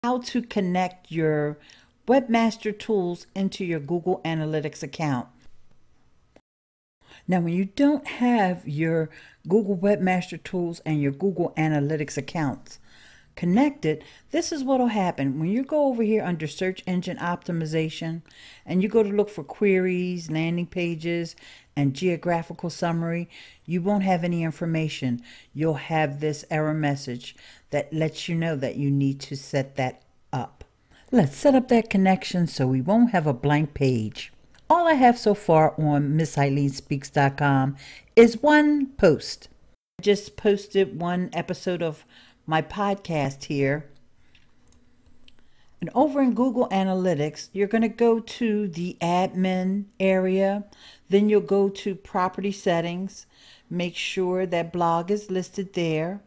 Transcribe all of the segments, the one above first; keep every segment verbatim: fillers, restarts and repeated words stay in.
how to connect your Webmaster Tools into your Google Analytics account. Now, when you don't have your Google Webmaster Tools and your Google Analytics accounts connected, this is what will happen. When you go over here under Search Engine Optimization and you go to look for queries, landing pages, and Geographical Summary, you won't have any information. You'll have this error message that lets you know that you need to set that up. Let's set up that connection so we won't have a blank page. All I have so far on Miss Ileane Speaks dot com is one post. I just posted one episode of my podcast here. And over in Google Analytics, you're going to go to the admin area. Then you'll go to property settings. Make sure that blog is listed there.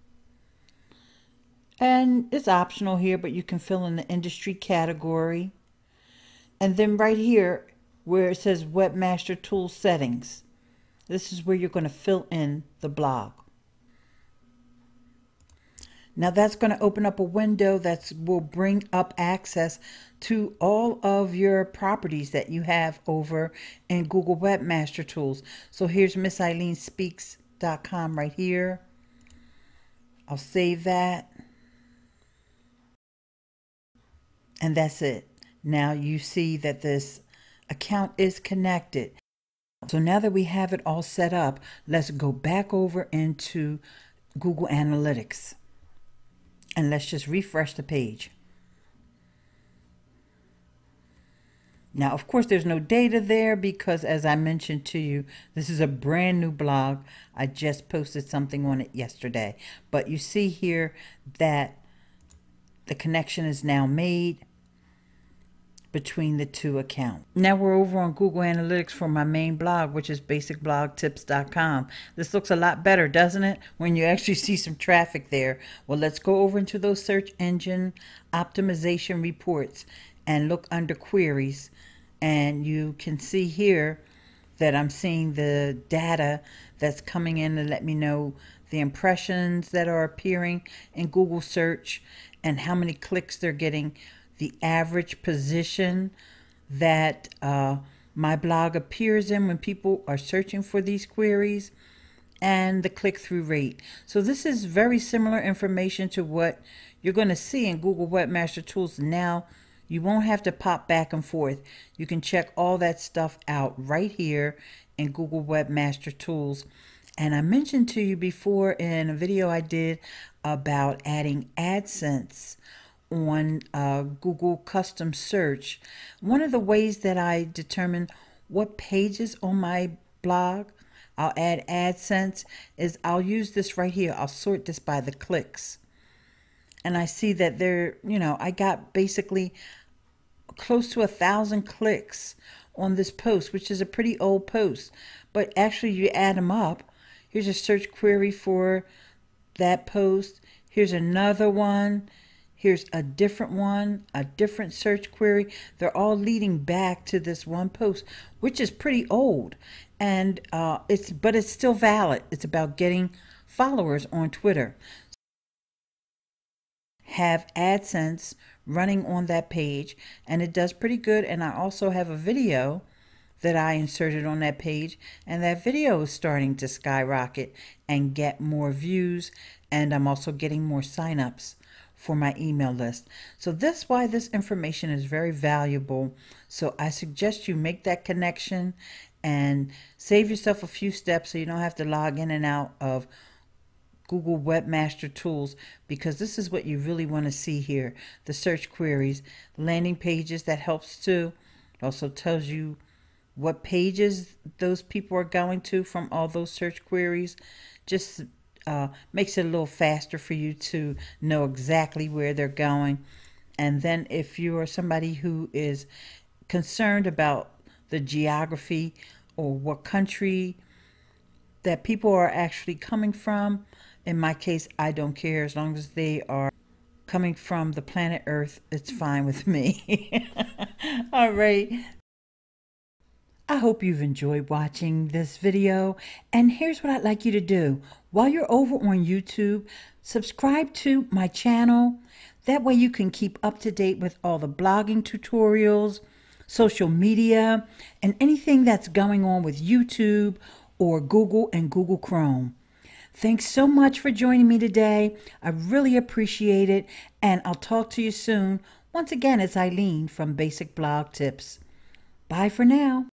And it's optional here, but you can fill in the industry category. And then right here where it says Webmaster Tools Settings, this is where you're going to fill in the blog. Now that's going to open up a window that will bring up access to all of your properties that you have over in Google Webmaster Tools. So here's Miss Ileane Speaks dot com right here. I'll save that. And that's it. Now you see that this account is connected. So now that we have it all set up, let's go back over into Google Analytics. And let's just refresh the page. Now, of course, there's no data there because, as I mentioned to you, this is a brand new blog. I just posted something on it yesterday. But you see here that the connection is now made between the two accounts. Now we're over on Google Analytics for my main blog, which is basic blog tips dot com. This looks a lot better, doesn't it? When you actually see some traffic there. Well, let's go over into those search engine optimization reports and look under queries. And you can see here that I'm seeing the data that's coming in to let me know the impressions that are appearing in Google search and how many clicks they're getting, the average position that uh, my blog appears in when people are searching for these queries, and the click-through rate. So this is very similar information to what you're going to see in Google Webmaster Tools. Now you won't have to pop back and forth. You can check all that stuff out right here in Google Webmaster Tools. And I mentioned to you before in a video I did about adding AdSense on uh, Google Custom Search. One of the ways that I determine what pages on my blog I'll add AdSense is I'll use this right here. I'll sort this by the clicks. And I see that there, you know, I got basically close to a thousand clicks on this post, which is a pretty old post. But actually you add them up. Here's a search query for that post. Here's another one. Here's a different one, a different search query. They're all leading back to this one post, which is pretty old. And uh, it's but it's still valid. It's about getting followers on Twitter. Have AdSense running on that page, and it does pretty good. And I also have a video that I inserted on that page, and that video is starting to skyrocket and get more views, and I'm also getting more signups for my email list. So that's why this information is very valuable. So I suggest you make that connection and save yourself a few steps so you don't have to log in and out of Google Webmaster Tools, because this is what you really want to see here. The search queries, landing pages, that helps too. It also tells you what pages those people are going to from all those search queries. Just uh, makes it a little faster for you to know exactly where they're going. And then if you are somebody who is concerned about the geography or what country that people are actually coming from, in my case, I don't care. As long as they are coming from the planet Earth, it's fine with me. All right. I hope you've enjoyed watching this video. And here's what I'd like you to do. While you're over on YouTube, subscribe to my channel. That way you can keep up to date with all the blogging tutorials, social media, and anything that's going on with YouTube or Google and Google Chrome. Thanks so much for joining me today. I really appreciate it, and I'll talk to you soon. Once again, it's Ileane from Basic Blog Tips. Bye for now.